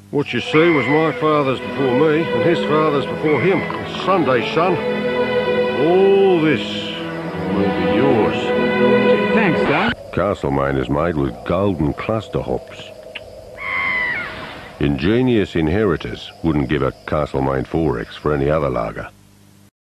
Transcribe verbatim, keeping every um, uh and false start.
What you see was my father's before me, and his father's before him. It's Sunday, son. All this will be yours. Thanks, Dad. Castlemaine is made with golden cluster hops. Ingenious inheritors wouldn't give a Castlemaine four X for any other lager.